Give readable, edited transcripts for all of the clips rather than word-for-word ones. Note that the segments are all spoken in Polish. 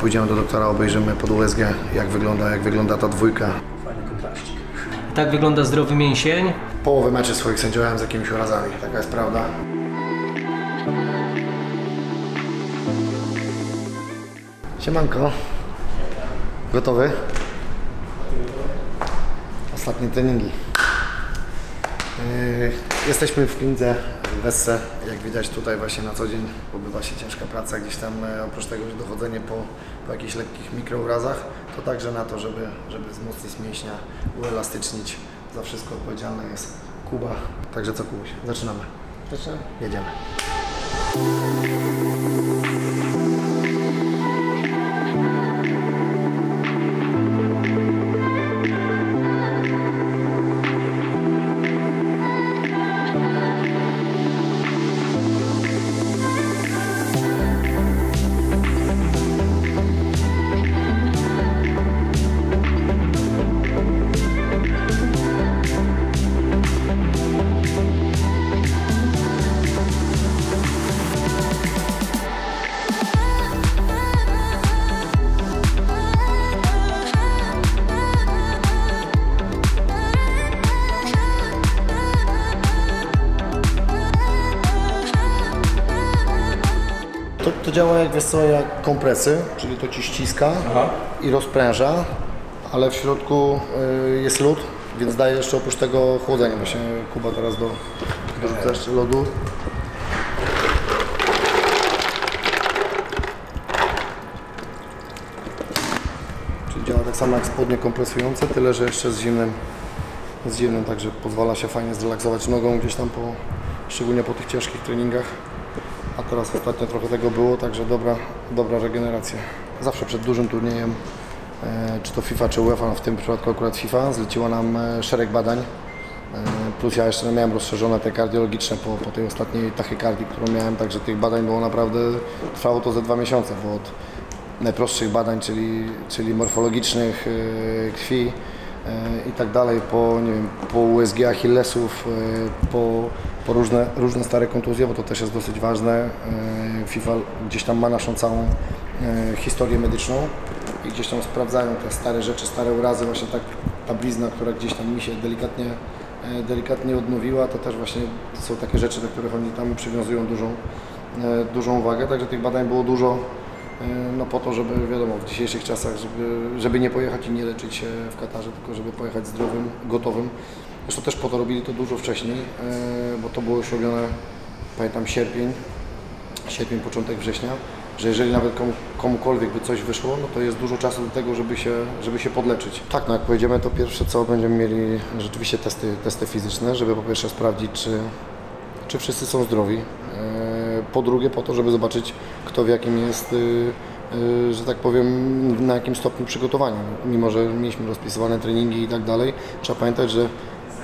pójdziemy do doktora, obejrzymy pod USG, jak wygląda ta dwójka. Fajny kontraścik. Tak wygląda zdrowy mięsień. Połowę meczy swoich sędziowałem z jakimiś urazami, taka jest prawda. Siemanko. Gotowy? Ostatnie treningi. Jesteśmy w klinice w Wesse. Jak widać tutaj właśnie na co dzień odbywa się ciężka praca. Gdzieś tam oprócz tego, że dochodzenie po jakichś lekkich mikrourazach, to także na to, żeby wzmocnić mięśnia, uelastycznić. Za wszystko odpowiedzialny jest Kuba. Także co, Kubuś? Zaczynamy. Jedziemy. To działa jak, wiesz co, jak kompresy, czyli to ci ściska i rozpręża, ale w środku jest lód, więc daje jeszcze oprócz tego chłodzenie. Właśnie Kuba teraz dorzuca jeszcze lodu. Czyli działa tak samo jak spodnie kompresujące, tyle że jeszcze z zimnym, także pozwala się fajnie zrelaksować nogą gdzieś tam szczególnie po tych ciężkich treningach. A teraz ostatnio trochę tego było, także dobra regeneracja. Zawsze przed dużym turniejem, czy to FIFA, czy UEFA, w tym przypadku akurat FIFA, zleciła nam szereg badań. Plus ja jeszcze miałem rozszerzone te kardiologiczne po tej ostatniej tachykardii, którą miałem, także tych badań było naprawdę, trwało to ze 2 miesiące, bo od najprostszych badań, czyli morfologicznych, krwi i tak dalej, po USG Achillesów, po różne stare kontuzje, bo to też jest dosyć ważne. FIFA gdzieś tam ma naszą całą historię medyczną i gdzieś tam sprawdzają te stare rzeczy, stare urazy, właśnie ta blizna, która gdzieś tam mi się delikatnie odnowiła, to też właśnie to są takie rzeczy, do których oni tam przywiązują dużą uwagę, także tych badań było dużo. No po to, żeby wiadomo, w dzisiejszych czasach, żeby nie pojechać i nie leczyć się w Katarze, tylko żeby pojechać zdrowym, gotowym. Zresztą też po to robili to dużo wcześniej, bo to było już robione, pamiętam, sierpień, początek września, że jeżeli nawet komukolwiek by coś wyszło, no to jest dużo czasu do tego, żeby się podleczyć. Tak, no jak pojedziemy, to pierwsze co, będziemy mieli rzeczywiście testy fizyczne, żeby po pierwsze sprawdzić, czy wszyscy są zdrowi. Po drugie po to, żeby zobaczyć, kto w jakim jest, że tak powiem, na jakim stopniu przygotowania. Mimo że mieliśmy rozpisywane treningi i tak dalej, trzeba pamiętać, że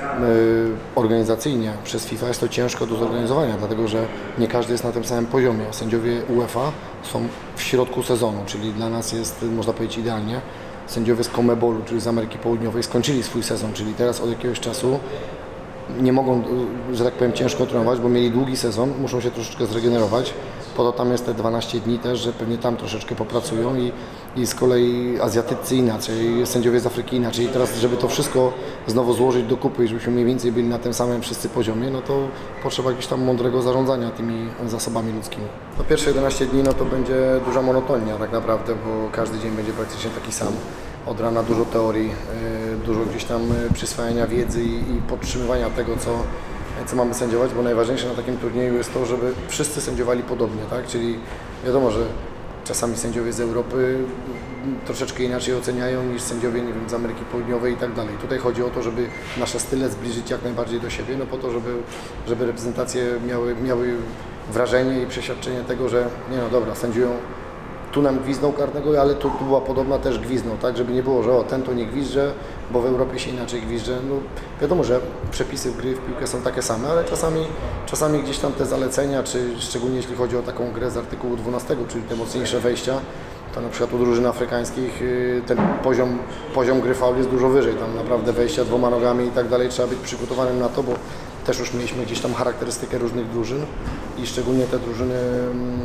organizacyjnie przez FIFA jest to ciężko do zorganizowania, dlatego że nie każdy jest na tym samym poziomie. Sędziowie UEFA są w środku sezonu, czyli dla nas jest, można powiedzieć, idealnie. Sędziowie z CONMEBOL-u, czyli z Ameryki Południowej, skończyli swój sezon, czyli teraz od jakiegoś czasu nie mogą, że tak powiem, ciężko trenować, bo mieli długi sezon, muszą się troszeczkę zregenerować. Po to tam jest te 12 dni też, że pewnie tam troszeczkę popracują i z kolei Azjatycy inaczej, sędziowie z Afryki inaczej. I teraz, żeby to wszystko znowu złożyć do kupy i żebyśmy mniej więcej byli na tym samym wszyscy poziomie, no to potrzeba jakiegoś tam mądrego zarządzania tymi zasobami ludzkimi. No pierwsze 11 dni no to będzie duża monotonia tak naprawdę, bo każdy dzień będzie praktycznie taki sam. Od rana dużo teorii, dużo gdzieś tam przyswajania wiedzy i podtrzymywania tego, co mamy sędziować, bo najważniejsze na takim turnieju jest to, żeby wszyscy sędziowali podobnie, tak? Czyli wiadomo, że czasami sędziowie z Europy troszeczkę inaczej oceniają niż sędziowie, nie wiem, z Ameryki Południowej i tak dalej. Tutaj chodzi o to, żeby nasze style zbliżyć jak najbardziej do siebie, no po to, żeby reprezentacje miały wrażenie i przeświadczenie tego, że nie no dobra, sędziują, tu nam gwizdnął karnego, ale tu była podobna też gwizdną, tak, żeby nie było, że o, ten to nie gwizdże, bo w Europie się inaczej gwizdże. No, wiadomo, że przepisy gry w piłkę są takie same, ale czasami gdzieś tam te zalecenia, czy szczególnie jeśli chodzi o taką grę z artykułu 12, czyli te mocniejsze wejścia, to na przykład u drużyn afrykańskich ten poziom gry faul jest dużo wyżej, tam naprawdę wejścia 2 nogami i tak dalej, trzeba być przygotowanym na to, bo też już mieliśmy gdzieś tam charakterystykę różnych drużyn i szczególnie te drużyny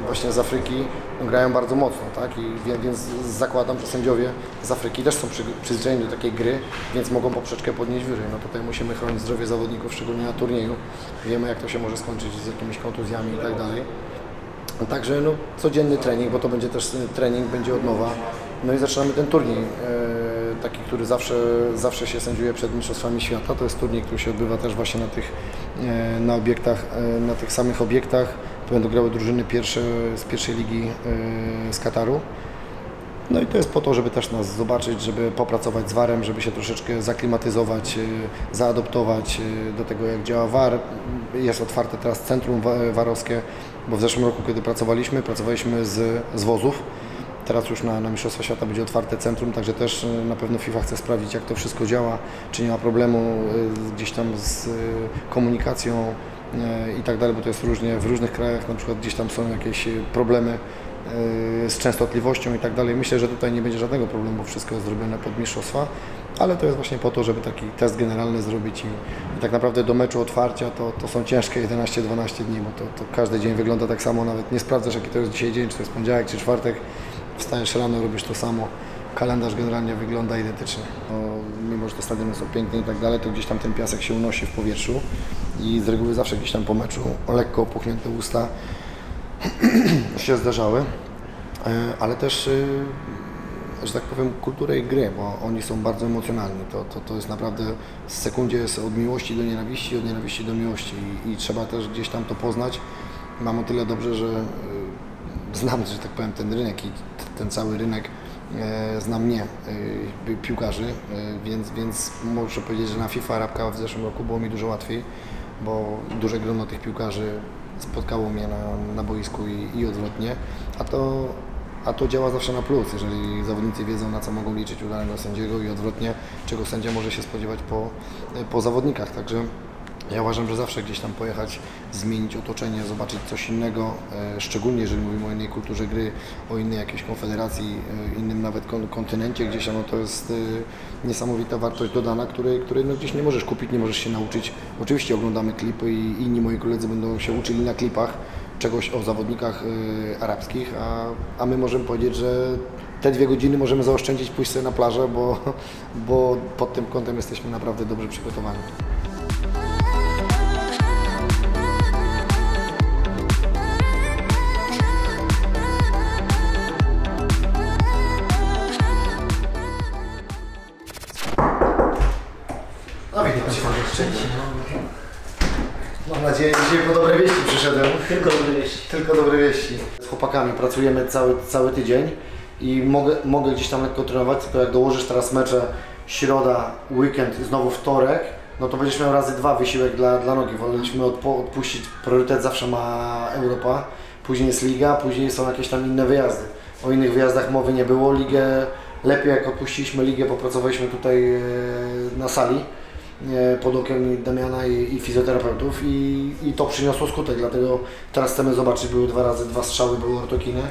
właśnie z Afryki grają bardzo mocno, tak? Więc zakładam, że sędziowie z Afryki też są przyzwyczajeni do takiej gry, więc mogą poprzeczkę podnieść wyżej. No tutaj musimy chronić zdrowie zawodników, szczególnie na turnieju. Wiemy, jak to się może skończyć z jakimiś kontuzjami i tak dalej. Także no, codzienny trening, bo to będzie też trening, będzie od nowa. No i zaczynamy ten turniej, taki, który zawsze się sędziuje przed Mistrzostwami Świata. To jest turniej, który się odbywa też właśnie na obiektach, na tych samych obiektach. Tu będą grały drużyny z pierwszej ligi z Kataru. No i to jest po to, żeby też nas zobaczyć, żeby popracować z VAR-em, żeby się troszeczkę zaklimatyzować, zaadoptować do tego, jak działa VAR. Jest otwarte teraz centrum warowskie, bo w zeszłym roku, kiedy pracowaliśmy z wozów. Teraz już na Mistrzostwa Świata będzie otwarte centrum, także też na pewno FIFA chce sprawdzić, jak to wszystko działa, czy nie ma problemu gdzieś tam z komunikacją i tak dalej, bo to jest różnie w różnych krajach, na przykład gdzieś tam są jakieś problemy z częstotliwością i tak dalej. Myślę, że tutaj nie będzie żadnego problemu, bo wszystko jest zrobione pod mistrzostwa, ale to jest właśnie po to, żeby taki test generalny zrobić i tak naprawdę do meczu otwarcia to są ciężkie 11-12 dni, bo to każdy dzień wygląda tak samo, nawet nie sprawdzasz, jaki to jest dzisiaj dzień, czy to jest poniedziałek, czy czwartek, wstajesz rano, robisz to samo. Kalendarz generalnie wygląda identycznie. Mimo że te stadiony są piękne i tak dalej, to gdzieś tam ten piasek się unosi w powietrzu i z reguły zawsze gdzieś tam po meczu lekko opuchnięte usta się zdarzały, ale też, że tak powiem, kulturę i gry, bo oni są bardzo emocjonalni. To jest naprawdę w sekundzie jest od miłości do nienawiści, od nienawiści do miłości i trzeba też gdzieś tam to poznać. Mam o tyle dobrze, że znam, że tak powiem, ten rynek i ten cały rynek zna mnie, piłkarzy, więc muszę powiedzieć, że na FIFA Arabka w zeszłym roku było mi dużo łatwiej, bo duże grono tych piłkarzy spotkało mnie na boisku i odwrotnie, a to działa zawsze na plus, jeżeli zawodnicy wiedzą, na co mogą liczyć u danego sędziego i odwrotnie, czego sędzia może się spodziewać po zawodnikach. Także ja uważam, że zawsze gdzieś tam pojechać, zmienić otoczenie, zobaczyć coś innego, szczególnie jeżeli mówimy o innej kulturze gry, o innej jakiejś konfederacji, innym nawet kontynencie gdzieś, no to jest niesamowita wartość dodana, której no gdzieś nie możesz kupić, nie możesz się nauczyć. Oczywiście oglądamy klipy i inni moi koledzy będą się uczyli na klipach czegoś o zawodnikach arabskich, a my możemy powiedzieć, że te 2 godziny możemy zaoszczędzić, pójść sobie na plażę, bo pod tym kątem jesteśmy naprawdę dobrze przygotowani. No witam Cię Mam nadzieję, że dzisiaj po dobre wieści przyszedłem. Tylko dobre wieści. Tylko dobre wieści. Z chłopakami pracujemy cały tydzień i mogę gdzieś tam lekko trenować, tylko jak dołożysz teraz mecze środa, weekend i znowu wtorek, no to będziesz miał razy 2 wysiłek dla nogi. Woleliśmy odpuścić, priorytet zawsze ma Europa, później jest Liga, później są jakieś tam inne wyjazdy. O innych wyjazdach mowy nie było. Ligę lepiej jak odpuściliśmy ligę, popracowaliśmy tutaj na sali pod okiem Damiana i fizjoterapeutów i to przyniosło skutek, dlatego teraz chcemy zobaczyć, były 2 razy 2 strzały, były ortokiny,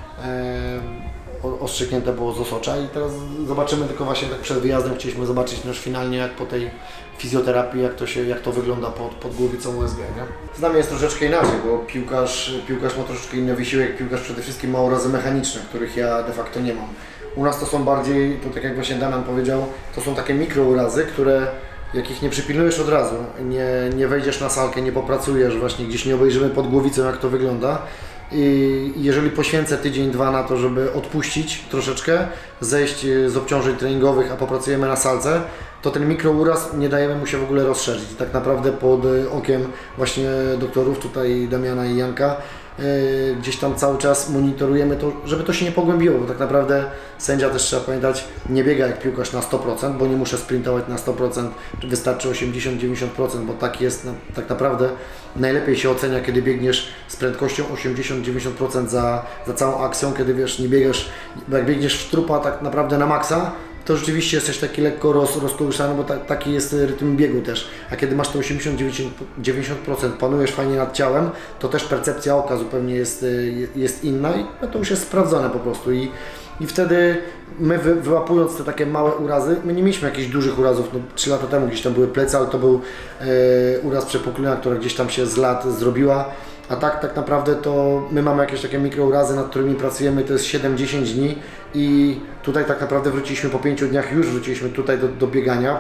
ostrzyknięte było z osocza i teraz zobaczymy, tylko właśnie tak przed wyjazdem chcieliśmy zobaczyć już finalnie, jak po tej fizjoterapii, jak to wygląda pod głowicą USG, nie? Z nami jest troszeczkę inaczej, bo piłkarz ma troszeczkę inny wysiłek, piłkarz przede wszystkim ma urazy mechaniczne, których ja de facto nie mam. U nas to są bardziej, to tak jak właśnie Damian powiedział, to są takie mikrourazy, jakich nie przypilnujesz od razu, nie wejdziesz na salkę, nie popracujesz, właśnie gdzieś nie obejrzymy pod głowicą, jak to wygląda. I jeżeli poświęcę tydzień, 2 na to, żeby odpuścić troszeczkę, zejść z obciążeń treningowych, a popracujemy na salce, to ten mikrouraz nie dajemy mu się w ogóle rozszerzyć. I tak naprawdę pod okiem właśnie doktorów, tutaj Damiana i Janka, gdzieś tam cały czas monitorujemy to, żeby to się nie pogłębiło, bo tak naprawdę sędzia też trzeba pamiętać, nie biega jak piłkarz na 100%, bo nie muszę sprintować na 100%, wystarczy 80-90%, bo tak jest, tak naprawdę najlepiej się ocenia, kiedy biegniesz z prędkością 80-90% za całą akcją, kiedy wiesz, nie biegasz, bo jak biegniesz w trupa tak naprawdę na maksa, to rzeczywiście jesteś taki lekko rozkołyszany, bo taki jest rytm biegu też. A kiedy masz to 80-90%, panujesz fajnie nad ciałem, to też percepcja oka zupełnie jest inna i no to już jest sprawdzone po prostu. I wtedy my wyłapując te takie małe urazy, my nie mieliśmy jakichś dużych urazów, no 3 lata temu gdzieś tam były plecy, ale to był uraz przepuklina, która gdzieś tam się z lat zrobiła. A tak naprawdę to my mamy jakieś takie mikrourazy, nad którymi pracujemy, to jest 7-10 dni i tutaj tak naprawdę wróciliśmy po 5 dniach, już wróciliśmy tutaj do biegania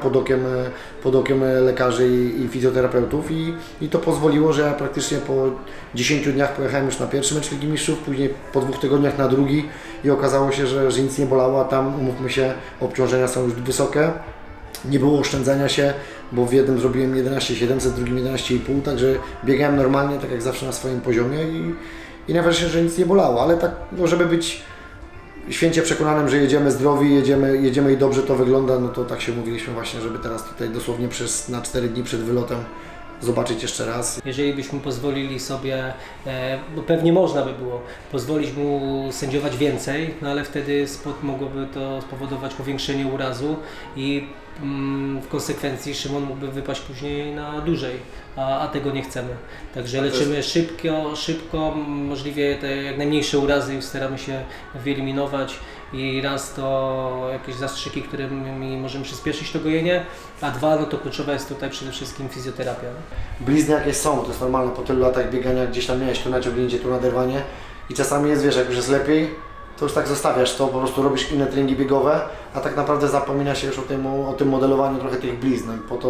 pod okiem lekarzy i fizjoterapeutów i to pozwoliło, że ja praktycznie po 10 dniach pojechałem już na pierwszy mecz Ligi Mistrzów, później po 2 tygodniach na drugi i okazało się, że nic nie bolało, a tam, umówmy się, obciążenia są już wysokie. Nie było oszczędzania się, bo w jednym zrobiłem 11,700, w drugim 11,5, także biegałem normalnie, tak jak zawsze na swoim poziomie i najważniejsze, że nic nie bolało, ale tak, no, żeby być święcie przekonanym, że jedziemy zdrowi, jedziemy i dobrze to wygląda, no to tak się mówiliśmy właśnie, żeby teraz tutaj dosłownie na 4 dni przed wylotem zobaczyć jeszcze raz. Jeżeli byśmy pozwolili sobie, bo pewnie można by było, pozwolić mu sędziować więcej, no ale wtedy mogłoby to spowodować powiększenie urazu i w konsekwencji Szymon mógłby wypaść później na dłużej, a tego nie chcemy. Także leczymy szybko, możliwie te jak najmniejsze urazy staramy się wyeliminować i raz to jakieś zastrzyki, którymi możemy przyspieszyć to gojenie, a dwa, no to kluczowa jest tutaj przede wszystkim fizjoterapia. Blizny jakieś są, to jest normalne po tylu latach biegania, gdzieś tam miałeś tu naciągnięcie, tu naderwanie i czasami jest, wiesz, jak już jest lepiej, to już tak zostawiasz to, po prostu robisz inne treningi biegowe, a tak naprawdę zapomina się już o tym modelowaniu trochę tych blizn.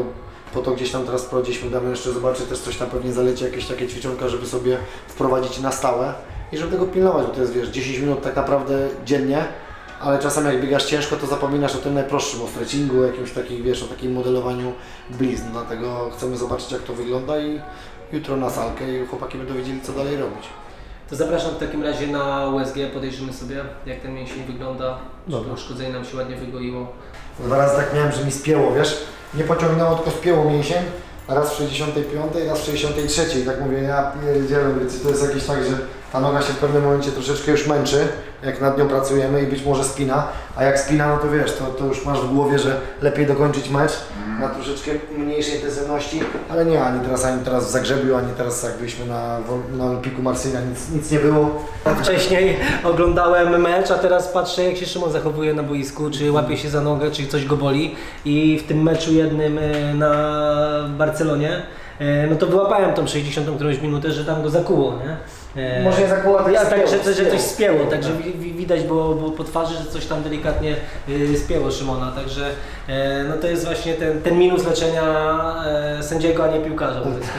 Po to gdzieś tam teraz wprowadziliśmy, damy jeszcze zobaczyć, też coś tam pewnie zaleci, jakieś takie ćwiczonka, żeby sobie wprowadzić na stałe i żeby tego pilnować, bo to jest, wiesz, 10 minut tak naprawdę dziennie, ale czasami jak biegasz ciężko, to zapominasz o tym najprostszym, o stretchingu, o jakimś takim, wiesz, o takim modelowaniu blizn, dlatego chcemy zobaczyć, jak to wygląda i jutro na salkę i chłopaki będą wiedzieli, co dalej robić. To zapraszam w takim razie na USG, podejrzymy sobie, jak ten mięsień wygląda, żeby uszkodzenie nam się ładnie wygoiło. 2 razy tak miałem, że mi spięło, wiesz, nie pociągnęło, tylko spięło mięsień, raz w 65, raz w 63 i tak mówię, ja pierdzielę, to jest jakieś tak, że ta noga się w pewnym momencie troszeczkę już męczy, jak nad nią pracujemy i być może spina, a jak spina, no to wiesz, to już masz w głowie, że lepiej dokończyć mecz na troszeczkę mniejszej intensywności, ale nie, ani teraz w Zagrzebiu, ani teraz jak byliśmy na Olympiku Marsylia, nic nie było. Wcześniej oglądałem mecz, a teraz patrzę, jak się Szymon zachowuje na boisku, czy łapie się za nogę, czy coś go boli i w tym meczu jednym na Barcelonie, no to wyłapałem tą 60 którąś minutę, że tam go zakuło, nie? Może nie zakuło, to że coś spięło, także widać było po twarzy, że coś tam delikatnie spięło Szymona, także no to jest właśnie ten minus leczenia sędziego, a nie piłkarza.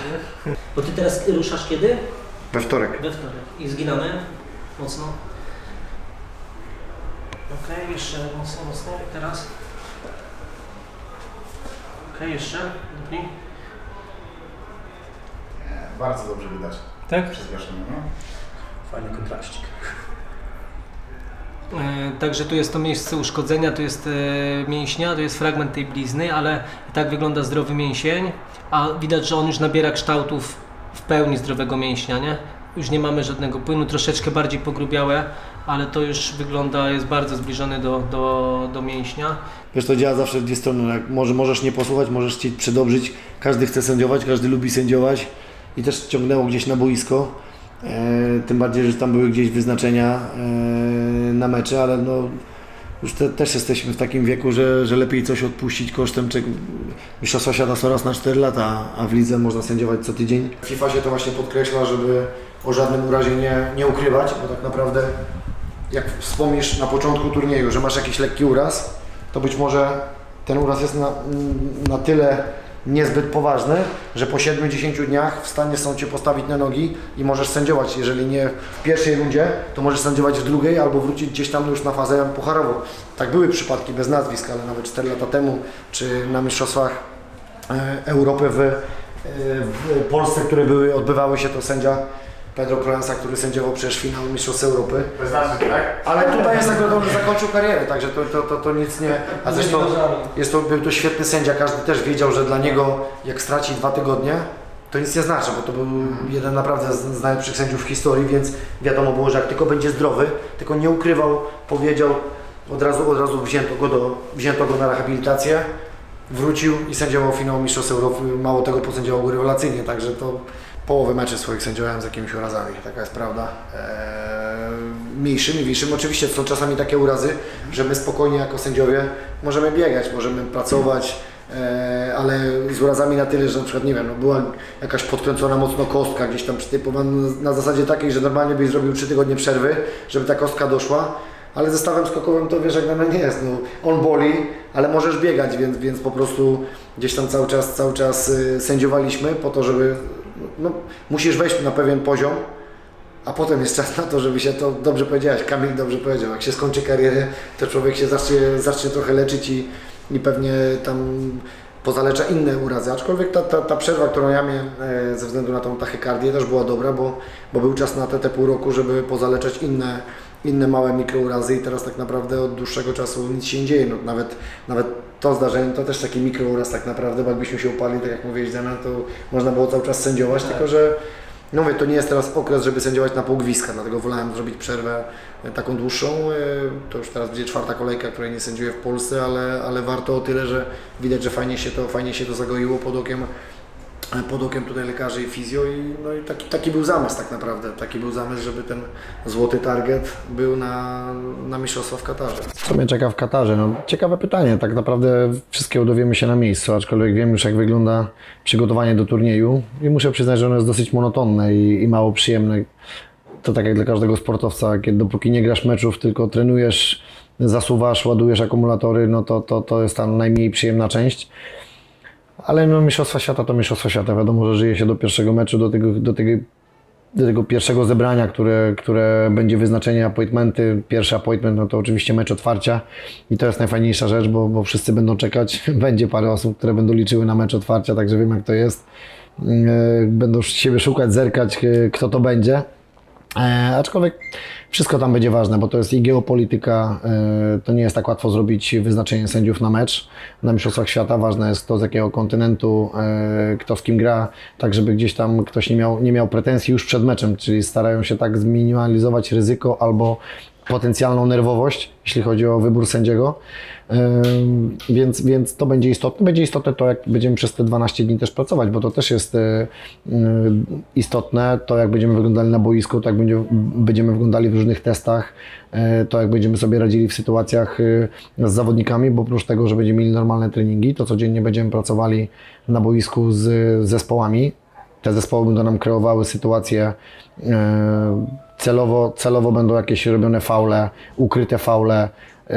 Bo ty teraz ruszasz kiedy? We wtorek. We wtorek. I zginamy mocno. Okej, jeszcze mocno, i teraz. Okej, jeszcze. Dobry. Bardzo dobrze widać. Tak? Przyspieszenie, no. Fajny kontraścik. Także tu jest to miejsce uszkodzenia, tu jest mięśnia, to jest fragment tej blizny, ale tak wygląda zdrowy mięsień, a widać, że on już nabiera kształtów w pełni zdrowego mięśnia, nie? Już nie mamy żadnego płynu, troszeczkę bardziej pogrubiałe, ale to już wygląda, jest bardzo zbliżony do mięśnia. Wiesz, to działa zawsze w dwie strony, jak możesz nie posłuchać, możesz chcieć przedobrzyć, każdy chce sędziować, każdy lubi sędziować i też ciągnęło gdzieś na boisko, tym bardziej, że tam były gdzieś wyznaczenia na mecze, ale no już też jesteśmy w takim wieku, że lepiej coś odpuścić kosztem czego mistrzostwa świata są raz na 4 lata, a w lidze można sędziować co tydzień. FIFA się to właśnie podkreśla, żeby o żadnym urazie nie ukrywać, bo tak naprawdę jak wspomnisz na początku turnieju, że masz jakiś lekki uraz, to być może ten uraz jest na tyle niezbyt poważny, że po 7-10 dniach w stanie są Cię postawić na nogi i możesz sędziować. Jeżeli nie w pierwszej rundzie, to możesz sędziować w drugiej albo wrócić gdzieś tam już na fazę pucharową. Tak były przypadki bez nazwisk, ale nawet 4 lata temu, czy na mistrzostwach Europy w Polsce, które odbywały się, to sędzia Pedro Proença, który sędziował przecież finał Mistrzostw Europy. Bez nazwy, tak? Ale tutaj jest tak, że zakończył karierę, także to nic nie... A zresztą był to świetny sędzia, każdy też wiedział, że dla niego jak straci 2 tygodnie, to nic nie znaczy, bo to był jeden naprawdę z najlepszych sędziów w historii, więc wiadomo było, że jak tylko będzie zdrowy, tylko nie ukrywał, powiedział, od razu wzięto go na rehabilitację, wrócił i sędziował finał Mistrzostw Europy, mało tego posędziował go rewelacyjnie, także to połowę meczy swoich sędziowałem z jakimiś urazami, taka jest prawda. Mniejszymi, większymi. Oczywiście są czasami takie urazy, że my spokojnie jako sędziowie możemy biegać, możemy pracować, ale z urazami na tyle, że na przykład, nie wiem, no była jakaś podkręcona mocno kostka, gdzieś tam przytypowana na zasadzie takiej, że normalnie byś zrobił 3 tygodnie przerwy, żeby ta kostka doszła, ale ze stawem skokowym to wiesz, jak na mnie jest, no, on boli, ale możesz biegać, więc po prostu gdzieś tam cały czas sędziowaliśmy po to, żeby, no, musisz wejść na pewien poziom, a potem jest czas na to, żeby się, to dobrze powiedziałeś, Kamil dobrze powiedział, jak się skończy karierę, to człowiek się zacznie trochę leczyć i pewnie tam pozalecza inne urazy, aczkolwiek ta przerwa, którą ja miałem ze względu na tą tachykardię też była dobra, bo był czas na te pół roku, żeby pozaleczać inne małe mikrourazy i teraz tak naprawdę od dłuższego czasu nic się nie dzieje, no, nawet to zdarzenie to też taki mikrouraz tak naprawdę, bo jakbyśmy się upali, tak jak mówiłeś Damian, to można było cały czas sędziować, tak. Tylko że no mówię, to nie jest teraz okres, żeby sędziować na pół gwizdka, dlatego wolałem zrobić przerwę taką dłuższą. To już teraz będzie 4. kolejka, której nie sędziuję w Polsce, ale warto o tyle, że widać, że fajnie się to zagoiło pod okiem tutaj lekarzy i fizjo no i taki był zamysł tak naprawdę, taki był zamysł, żeby ten złoty target był na mistrzostwa w Katarze. Co mnie czeka w Katarze? No, ciekawe pytanie, tak naprawdę wszystkiego dowiemy się na miejscu, aczkolwiek wiem już jak wygląda przygotowanie do turnieju i muszę przyznać, że ono jest dosyć monotonne i mało przyjemne. To tak jak dla każdego sportowca, kiedy dopóki nie grasz meczów, tylko trenujesz, zasuwasz, ładujesz akumulatory, no to jest ta najmniej przyjemna część. Ale no, Mistrzostwa Świata to Mistrzostwa Świata. Wiadomo, że żyje się do pierwszego meczu, do tego pierwszego zebrania, które będzie wyznaczenie appointmenty. Pierwszy appointment no to oczywiście mecz otwarcia i to jest najfajniejsza rzecz, bo wszyscy będą czekać. Będzie parę osób, które będą liczyły na mecz otwarcia, także wiem jak to jest. Będą siebie szukać, zerkać, kto to będzie. Aczkolwiek wszystko tam będzie ważne, bo to jest i geopolityka, to nie jest tak łatwo zrobić wyznaczenie sędziów na mecz. Na Mistrzostwach Świata ważne jest kto z jakiego kontynentu, kto z kim gra, tak żeby gdzieś tam ktoś nie miał pretensji już przed meczem, czyli starają się tak zminimalizować ryzyko albo potencjalną nerwowość, jeśli chodzi o wybór sędziego, więc to będzie istotne. Będzie istotne to, jak będziemy przez te 12 dni też pracować, bo to też jest istotne, to jak będziemy wyglądali na boisku, to jak będziemy wyglądali w różnych testach, to jak będziemy sobie radzili w sytuacjach z zawodnikami, bo oprócz tego, że będziemy mieli normalne treningi, to codziennie będziemy pracowali na boisku z zespołami. Te zespoły będą nam kreowały sytuacje, celowo będą jakieś robione faule, ukryte faule,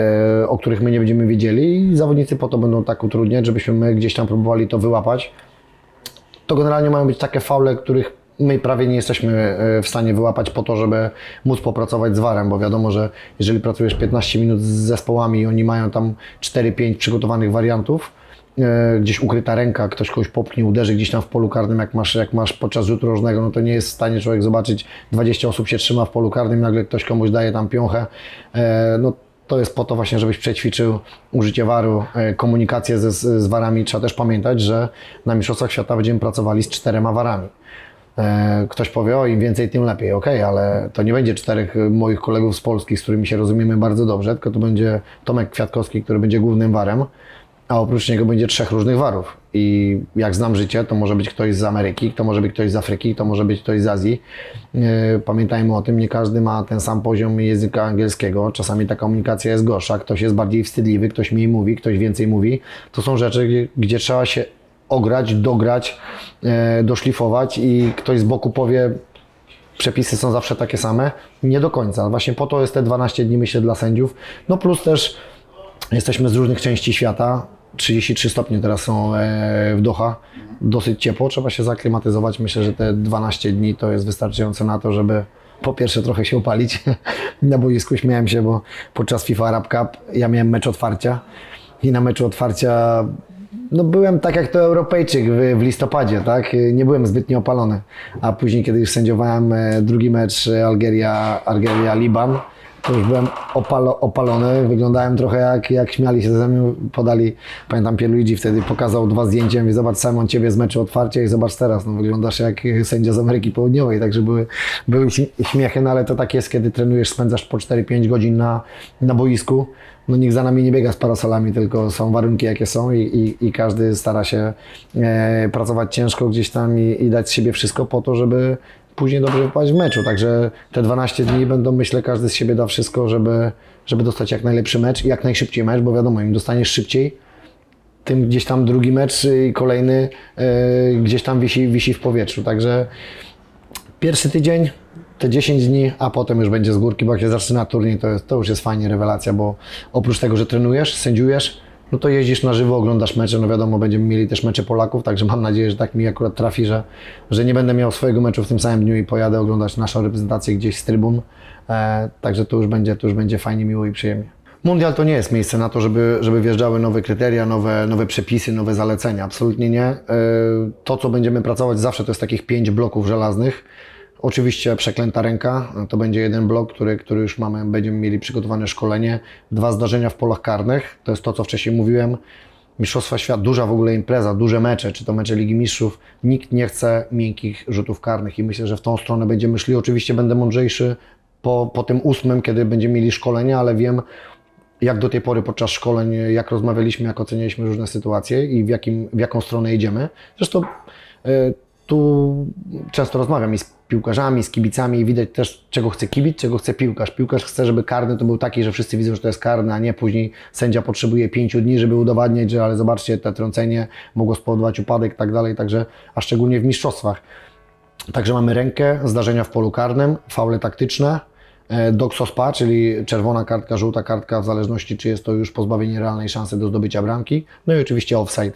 o których my nie będziemy wiedzieli i zawodnicy po to będą tak utrudniać, żebyśmy my gdzieś tam próbowali to wyłapać. To generalnie mają być takie faule, których my prawie nie jesteśmy w stanie wyłapać po to, żeby móc popracować z VAR-em, bo wiadomo, że jeżeli pracujesz 15 minut z zespołami i oni mają tam 4-5 przygotowanych wariantów, gdzieś ukryta ręka, ktoś kogoś popchnie, uderzy gdzieś tam w polu karnym, jak masz podczas rzutu rożnego, no to nie jest w stanie człowiek zobaczyć, 20 osób się trzyma w polu karnym, nagle ktoś komuś daje tam piąchę, no to jest po to właśnie, żebyś przećwiczył użycie VAR-u, komunikację z VAR-ami. Trzeba też pamiętać, że na Mistrzostwach Świata będziemy pracowali z 4 VAR-ami. Ktoś powie, o im więcej, tym lepiej. Okej, ale to nie będzie 4 moich kolegów z Polski, z którymi się rozumiemy bardzo dobrze, tylko to będzie Tomek Kwiatkowski, który będzie głównym VAR-em, a oprócz niego będzie 3 różnych VAR-ów. I jak znam życie, to może być ktoś z Ameryki, to może być ktoś z Afryki, to może być ktoś z Azji. Pamiętajmy o tym, nie każdy ma ten sam poziom języka angielskiego. Czasami ta komunikacja jest gorsza, ktoś jest bardziej wstydliwy, ktoś mniej mówi, ktoś więcej mówi. To są rzeczy, gdzie trzeba się ograć, dograć, doszlifować i ktoś z boku powie, przepisy są zawsze takie same. Nie do końca. Właśnie po to jest te 12 dni, myślę, dla sędziów. No plus też jesteśmy z różnych części świata. 33 stopnie teraz są w Doha. Dosyć ciepło, trzeba się zaklimatyzować. Myślę, że te 12 dni to jest wystarczające na to, żeby po pierwsze trochę się opalić. Na boisku śmiałem się, bo podczas FIFA Arab Cup ja miałem mecz otwarcia i na meczu otwarcia no byłem tak jak to Europejczyk w listopadzie, tak? Nie byłem zbytnio opalony. A później, kiedy już sędziowałem drugi mecz Algeria-Liban, to już byłem opalony, wyglądałem trochę jak śmiali się ze mnie, podali, pamiętam Pierluigi wtedy pokazał 2 zdjęcia i zobacz Simon ciebie z meczu otwarcia i zobacz teraz, no wyglądasz jak sędzia z Ameryki Południowej, także były śmiechy, no ale to tak jest, kiedy trenujesz, spędzasz po 4-5 godzin na boisku, no nikt za nami nie biega z parasolami, tylko są warunki jakie są i każdy stara się pracować ciężko gdzieś tam i dać z siebie wszystko po to, żeby później dobrze wypaść w meczu, także te 12 dni będą, myślę, każdy z siebie da wszystko, żeby dostać jak najlepszy mecz i jak najszybciej mecz, bo wiadomo, im dostaniesz szybciej, tym gdzieś tam drugi mecz i kolejny gdzieś tam wisi w powietrzu. Także pierwszy tydzień, te 10 dni, a potem już będzie z górki, bo jak się zaczyna turniej, to już jest fajnie rewelacja, bo oprócz tego, że trenujesz, sędziujesz, no to jeździsz na żywo, oglądasz mecze, no wiadomo, będziemy mieli też mecze Polaków, także mam nadzieję, że tak mi akurat trafi, że nie będę miał swojego meczu w tym samym dniu i pojadę oglądać naszą reprezentację gdzieś z trybun, także to już będzie fajnie, miło i przyjemnie. Mundial to nie jest miejsce na to, żeby wjeżdżały nowe kryteria, nowe przepisy, nowe zalecenia, absolutnie nie. To, co będziemy pracować zawsze, to jest takich 5 bloków żelaznych. Oczywiście przeklęta ręka, to będzie jeden blok, który już będziemy mieli przygotowane szkolenie. 2 zdarzenia w polach karnych, to jest to, co wcześniej mówiłem. Mistrzostwa Świata, duża w ogóle impreza, duże mecze, czy to mecze Ligi Mistrzów. Nikt nie chce miękkich rzutów karnych i myślę, że w tą stronę będziemy szli. Oczywiście będę mądrzejszy po tym 8, kiedy będziemy mieli szkolenia, ale wiem, jak do tej pory podczas szkoleń, jak rozmawialiśmy, jak ocenialiśmy różne sytuacje i w jaką stronę idziemy. Zresztą tu często rozmawiam i z piłkarzami, z kibicami i widać też, czego chce kibic, czego chce piłkarz. Piłkarz chce, żeby karny to był taki, że wszyscy widzą, że to jest karny, a nie później sędzia potrzebuje 5 dni, żeby udowadniać, że ale zobaczcie, te trącenie mogło spowodować upadek i tak dalej, także, a szczególnie w mistrzostwach. Także mamy rękę, zdarzenia w polu karnym, faule taktyczne, doxospa, czyli czerwona kartka, żółta kartka, w zależności czy jest to już pozbawienie realnej szansy do zdobycia bramki. No i oczywiście offside.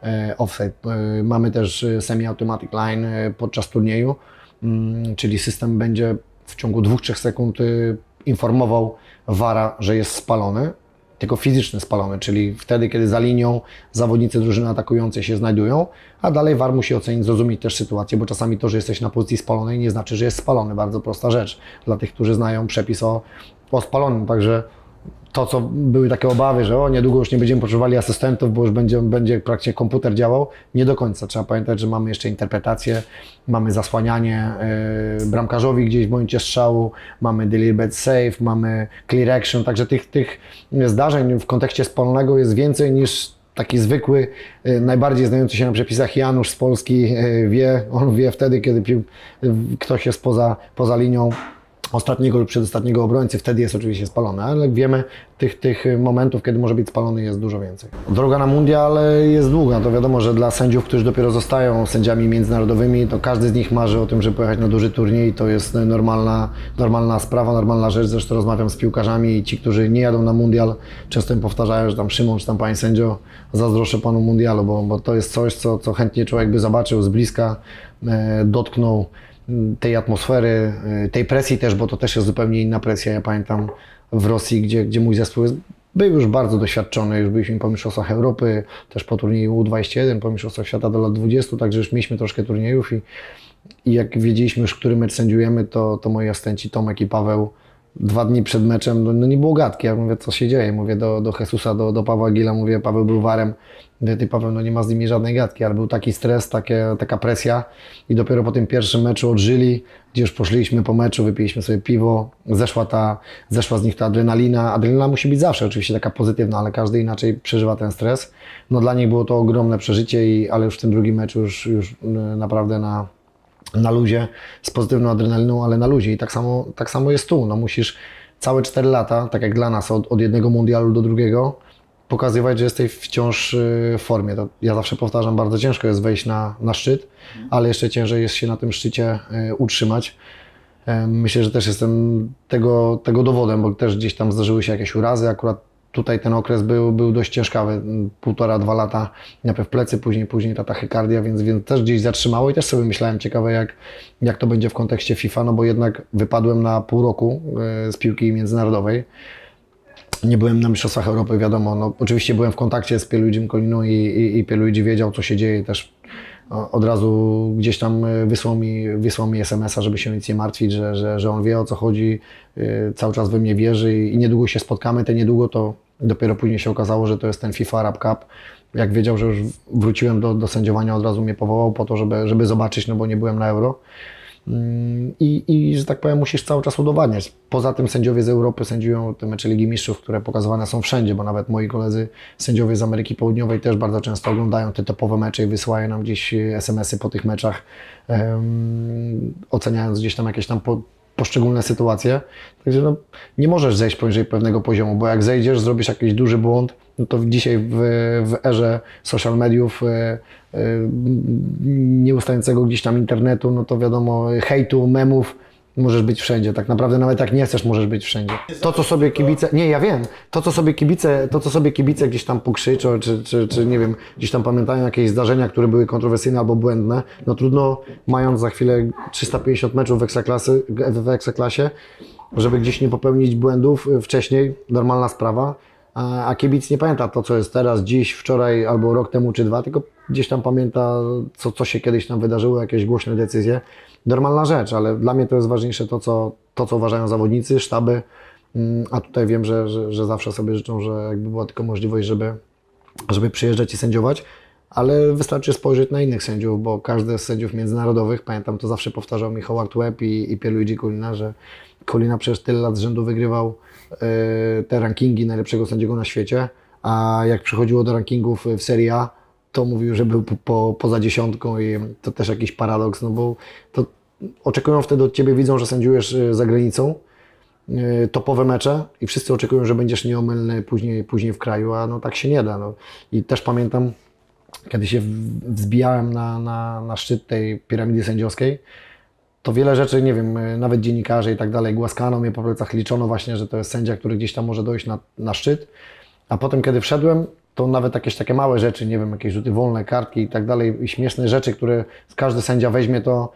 Mamy też semi-automatic line podczas turnieju, czyli system będzie w ciągu 2-3 sekund informował VAR-a, że jest spalony, tylko fizycznie spalony, czyli wtedy, kiedy za linią zawodnicy drużyny atakującej się znajdują, a dalej VAR musi ocenić, zrozumieć też sytuację, bo czasami to, że jesteś na pozycji spalonej, nie znaczy, że jest spalony. Bardzo prosta rzecz dla tych, którzy znają przepis o spalonym. Także to, co były takie obawy, że niedługo już nie będziemy potrzebowali asystentów, bo już będzie praktycznie komputer działał, nie do końca. Trzeba pamiętać, że mamy jeszcze interpretację, mamy zasłanianie bramkarzowi gdzieś w momencie strzału, mamy deliberate save, mamy clear action, także tych zdarzeń w kontekście spalonego jest więcej niż taki zwykły, najbardziej znający się na przepisach Janusz z Polski wie. On wie wtedy, kiedy ktoś jest poza linią ostatniego lub przedostatniego obrońcy, wtedy jest oczywiście spalony, ale jak wiemy, tych momentów, kiedy może być spalony, jest dużo więcej. Droga na mundial jest długa, to wiadomo, że dla sędziów, którzy dopiero zostają sędziami międzynarodowymi, to każdy z nich marzy o tym, żeby pojechać na duży turniej, to jest normalna sprawa, normalna rzecz. Zresztą rozmawiam z piłkarzami i ci, którzy nie jadą na mundial, często im powtarzają, że tam Szymon czy tam panie sędzio, zazdroszczę panu mundialu, bo to jest coś, co chętnie człowiek by zobaczył z bliska, dotknął tej atmosfery, tej presji też, bo to też jest zupełnie inna presja. Ja pamiętam w Rosji, gdzie mój zespół był już bardzo doświadczony, już byliśmy po mistrzostwach Europy, też po turnieju U21, po mistrzostwach świata do lat 20, także już mieliśmy troszkę turniejów i jak wiedzieliśmy już, który mecz sędziujemy, to moi asystenci Tomek i Paweł 2 dni przed meczem, no nie było gadki. Ja mówię, co się dzieje? Mówię do Jesusa, do Pawła Gila, mówię, Paweł był warem. Mówię, ty Paweł, no nie ma z nimi żadnej gadki, ale był taki stres, taka presja i dopiero po tym pierwszym meczu odżyli, gdzie już poszliśmy po meczu, wypiliśmy sobie piwo, zeszła z nich ta adrenalina. Adrenalina musi być zawsze oczywiście taka pozytywna, ale każdy inaczej przeżywa ten stres. No dla nich było to ogromne przeżycie, ale już w tym drugim meczu już naprawdę na luzie, z pozytywną adrenaliną, ale na luzie i tak samo jest tu. No musisz całe 4 lata, tak jak dla nas, od jednego mundialu do drugiego, pokazywać, że jesteś wciąż w formie. To ja zawsze powtarzam, bardzo ciężko jest wejść na szczyt, ale jeszcze ciężej jest się na tym szczycie utrzymać. Myślę, że też jestem tego dowodem, bo też gdzieś tam zdarzyły się jakieś urazy. Akurat tutaj ten okres był dość ciężkawy, 1,5–2 lata, najpierw plecy, później ta tachykardia, więc też gdzieś zatrzymało i też sobie myślałem, ciekawe jak to będzie w kontekście FIFA, no bo jednak wypadłem na pół roku z piłki międzynarodowej. Nie byłem na mistrzostwach Europy, wiadomo, no oczywiście byłem w kontakcie z Pierluigim Colliną i Pierluigi wiedział, co się dzieje, też od razu gdzieś tam wysłał mi SMS-a, żeby się nic nie martwić, że on wie, o co chodzi, cały czas we mnie wierzy i niedługo się spotkamy. Te niedługo to dopiero później się okazało, że to jest ten FIFA Arab Cup. Jak wiedział, że już wróciłem do sędziowania, od razu mnie powołał po to, żeby zobaczyć, no bo nie byłem na Euro. I że tak powiem, musisz cały czas udowadniać. Poza tym sędziowie z Europy sędziują te mecze Ligi Mistrzów, które pokazywane są wszędzie, bo nawet moi koledzy sędziowie z Ameryki Południowej też bardzo często oglądają te topowe mecze i wysyłają nam gdzieś SMS-y po tych meczach, oceniając gdzieś tam jakieś tam poszczególne sytuacje. Także no, nie możesz zejść poniżej pewnego poziomu, bo jak zejdziesz, zrobisz jakiś duży błąd, no to dzisiaj w erze social mediów, nieustającego gdzieś tam internetu, no to wiadomo, hejtu, memów, możesz być wszędzie. Tak naprawdę nawet jak nie chcesz, możesz być wszędzie. To, co sobie kibice, nie, ja wiem, to, co sobie kibice gdzieś tam pokrzyczą, czy nie wiem, gdzieś tam pamiętają jakieś zdarzenia, które były kontrowersyjne albo błędne, no trudno, mając za chwilę 350 meczów w Ekstraklasie, żeby gdzieś nie popełnić błędów wcześniej, normalna sprawa, a kibic nie pamięta to, co jest teraz, dziś, wczoraj albo rok temu czy dwa, tylko gdzieś tam pamięta, co się kiedyś tam wydarzyło, jakieś głośne decyzje. Normalna rzecz, ale dla mnie to jest ważniejsze to, co uważają zawodnicy, sztaby, a tutaj wiem, że zawsze sobie życzą, że jakby była tylko możliwość, żeby przyjeżdżać i sędziować, ale wystarczy spojrzeć na innych sędziów, bo każdy z sędziów międzynarodowych, pamiętam, to zawsze powtarzał mi Howard Webb i Pierluigi Collina, że Collina przecież tyle lat z rzędu wygrywał te rankingi najlepszego sędziego na świecie, a jak przychodziło do rankingów w Serie A, to mówił, że był poza dziesiątką i to też jakiś paradoks, no bo to oczekują wtedy od Ciebie, widzą, że sędziujesz za granicą, topowe mecze i wszyscy oczekują, że będziesz nieomylny później w kraju, a no tak się nie da. No. I też pamiętam, kiedy się wzbijałem na szczyt tej piramidy sędziowskiej, to wiele rzeczy, nie wiem, nawet dziennikarze i tak dalej, głaskano mnie po plecach, liczono właśnie, że to jest sędzia, który gdzieś tam może dojść na szczyt, a potem, kiedy wszedłem, to nawet jakieś takie małe rzeczy, nie wiem, jakieś rzuty wolne, kartki i tak dalej, i śmieszne rzeczy, które każdy sędzia weźmie, to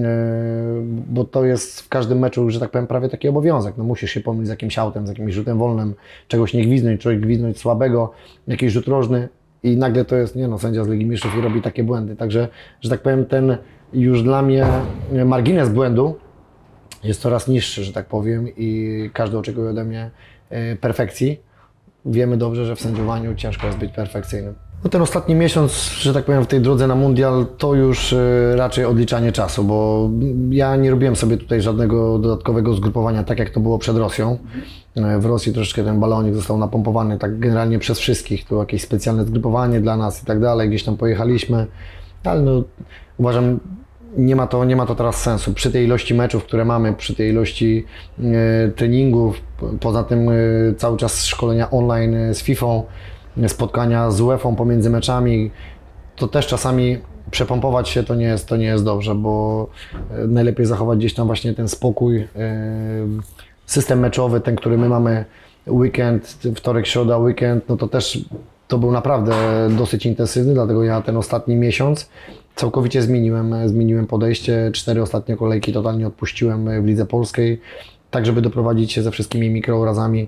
bo to jest w każdym meczu, że tak powiem, prawie taki obowiązek. No musisz się pomylić z jakimś autem, z jakimś rzutem wolnym, czegoś nie gwizdnąć, człowiek gwizdnąć słabego, jakiś rzut rożny i nagle to jest, nie no, sędzia z Ligi Mistrzów i robi takie błędy. Także, że tak powiem, ten już dla mnie margines błędu jest coraz niższy, że tak powiem, i każdy oczekuje ode mnie perfekcji. Wiemy dobrze, że w sędziowaniu ciężko jest być perfekcyjnym. No ten ostatni miesiąc, że tak powiem, w tej drodze na mundial to już raczej odliczanie czasu, bo ja nie robiłem sobie tutaj żadnego dodatkowego zgrupowania, tak jak to było przed Rosją. W Rosji troszeczkę ten balonik został napompowany tak generalnie przez wszystkich, to jakieś specjalne zgrupowanie dla nas i tak dalej, gdzieś tam pojechaliśmy, ale no uważam, nie ma to teraz sensu. Przy tej ilości meczów, które mamy, przy tej ilości treningów, poza tym cały czas szkolenia online z FIFA, spotkania z UEFA pomiędzy meczami, to też czasami przepompować się to nie jest dobrze, bo najlepiej zachować gdzieś tam właśnie ten spokój, system meczowy, ten, który my mamy weekend, wtorek, środa, weekend, no to też to był naprawdę dosyć intensywny, dlatego ja ten ostatni miesiąc całkowicie zmieniłem podejście. 4 ostatnie kolejki totalnie odpuściłem w Lidze Polskiej, tak żeby doprowadzić się ze wszystkimi mikrourazami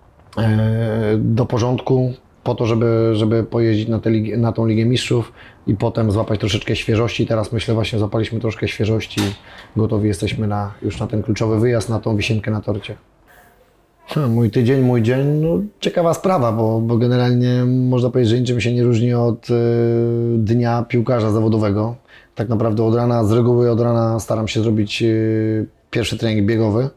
do porządku, po to, żeby pojeździć na tą Ligę Mistrzów i potem złapać troszeczkę świeżości. Teraz myślę, właśnie złapaliśmy troszkę świeżości, gotowi jesteśmy już na ten kluczowy wyjazd, na tą wisienkę na torcie. Mój tydzień, mój dzień, no ciekawa sprawa, bo generalnie można powiedzieć, że niczym się nie różni od dnia piłkarza zawodowego. Tak naprawdę z reguły od rana staram się zrobić pierwszy trening biegowy,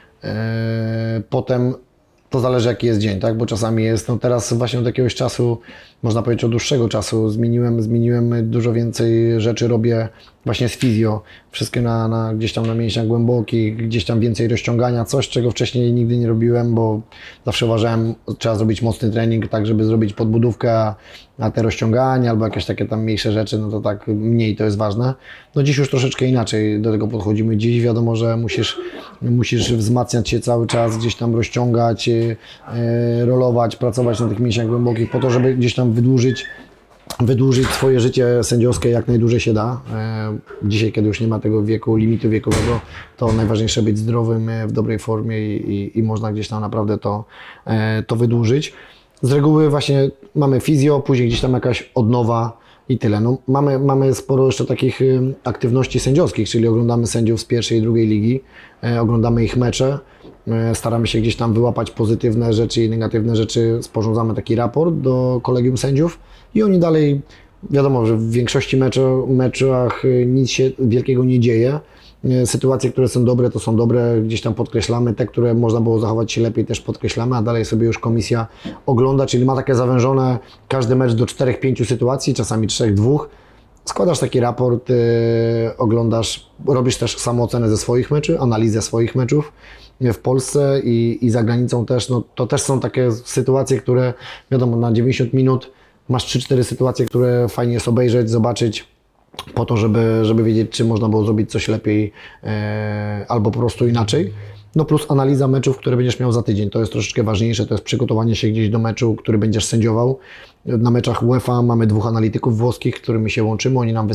potem to zależy jaki jest dzień, tak? Bo czasami jest, no teraz właśnie od jakiegoś czasu, można powiedzieć od dłuższego czasu, zmieniłem dużo więcej rzeczy, robię właśnie z fizjo, wszystkie gdzieś tam na mięśniach głębokich, gdzieś tam więcej rozciągania, coś czego wcześniej nigdy nie robiłem, bo zawsze uważałem, że trzeba zrobić mocny trening, tak żeby zrobić podbudówkę, a te rozciągania albo jakieś takie tam mniejsze rzeczy, no to tak mniej to jest ważne. No dziś już troszeczkę inaczej do tego podchodzimy. Dziś wiadomo, że musisz wzmacniać się cały czas, gdzieś tam rozciągać, rolować, pracować na tych mięśniach głębokich po to, żeby gdzieś tam wydłużyć swoje życie sędziowskie jak najdłużej się da. Dzisiaj, kiedy już nie ma tego limitu wiekowego, to najważniejsze być zdrowym, w dobrej formie i można gdzieś tam naprawdę to wydłużyć. Z reguły właśnie mamy fizjo, później gdzieś tam jakaś odnowa i tyle. No, mamy sporo jeszcze takich aktywności sędziowskich, czyli oglądamy sędziów z pierwszej i drugiej ligi, oglądamy ich mecze, staramy się gdzieś tam wyłapać pozytywne rzeczy i negatywne rzeczy, sporządzamy taki raport do kolegium sędziów i oni dalej, wiadomo, że w większości meczach nic się wielkiego nie dzieje. Sytuacje, które są dobre, to są dobre, gdzieś tam podkreślamy, te, które można było zachować się lepiej, też podkreślamy, a dalej sobie już komisja ogląda, czyli ma takie zawężone każdy mecz do 4-5 sytuacji, czasami 3-2 składasz taki raport, oglądasz, robisz też samoocenę ze swoich meczy, analizę swoich meczów w Polsce i za granicą też, no to też są takie sytuacje, które wiadomo, na 90 minut masz 3-4 sytuacje, które fajnie jest obejrzeć, zobaczyć po to, żeby wiedzieć, czy można było zrobić coś lepiej albo po prostu inaczej. No plus analiza meczów, które będziesz miał za tydzień. To jest troszeczkę ważniejsze, to jest przygotowanie się gdzieś do meczu, który będziesz sędziował. Na meczach UEFA mamy 2 analityków włoskich, którymi się łączymy. Oni nam